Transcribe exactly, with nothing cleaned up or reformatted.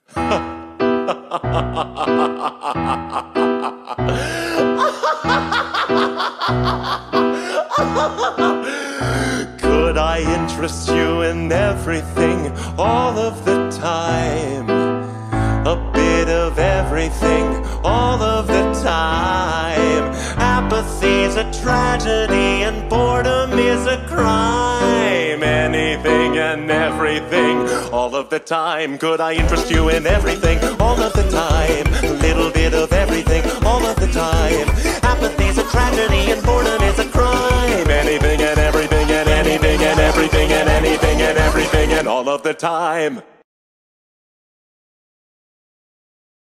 Could I interest you in everything all of the time? A bit of everything all of the time. Apathy's a tragedy and boredom is a crime. Anything and everything all of the time. Could I interest you in everything all of the time? A little bit of everything all of the time. Apathy's a tragedy and boredom is a crime. Anything and everything and anything and everything and anything and everything and all of the time.